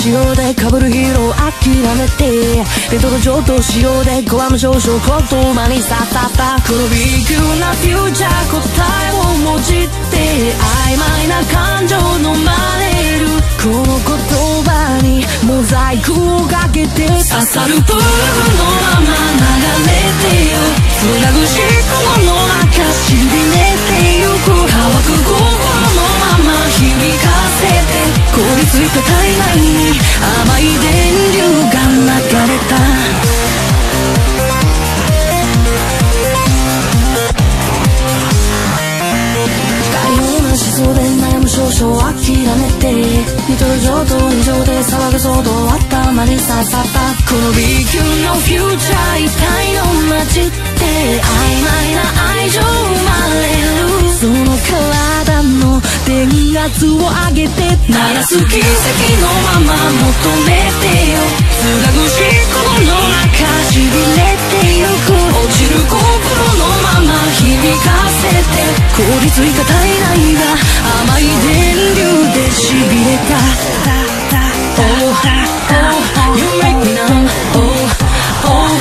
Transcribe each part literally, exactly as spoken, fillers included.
潮で被るヒーロー諦めてレトロ上等仕様でご案上昇言葉にささったこの B 級なフューチャー答えをもじって曖昧な感情のまれるこの言葉にモザイクをかけて刺さるプールのまま流れてよつなぐし雲の中しびれてゆく乾く心のまま響かせて凍りついた体内に甘い電流が流れた多様な思想で悩む少々諦めてニトロ上等異常で騒ぐ騒動頭に刺さったこの B 級のフューチャー遺体の街って曖昧な愛情生まれるその体の電圧を上げて鳴らす奇跡のまま求めてよつなぐし雲の中しびれてゆく落ちる心のまま響かせて凍りついた体内が甘い電流でしびれた Oh, oh, you make me numb Oh, oh, oh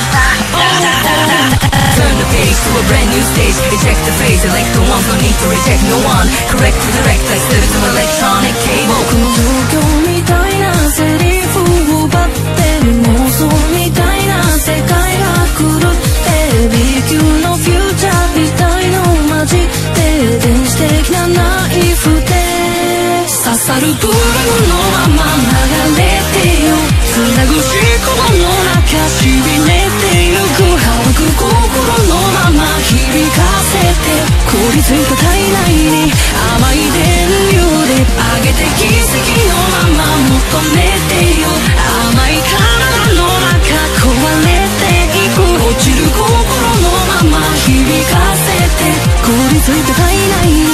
Turn the page to a brand new stage Eject the phase, elect the ones, no need to reject no one Correct to direct, I set it to electronic cable この状況みたいなセリフを奪って妄想みたいな世界が狂って B 級のフューチャーみたいの混じって電子的なナイフで刺さるプールのまま流れてよつなぐし雲の中しびれてゆく乾く心のまま響かせて凍りついた体内に甘い電流で上げて奇跡のまま求めてよ甘い体の中壊れていく落ちる心のまま響かせて凍りついた体内に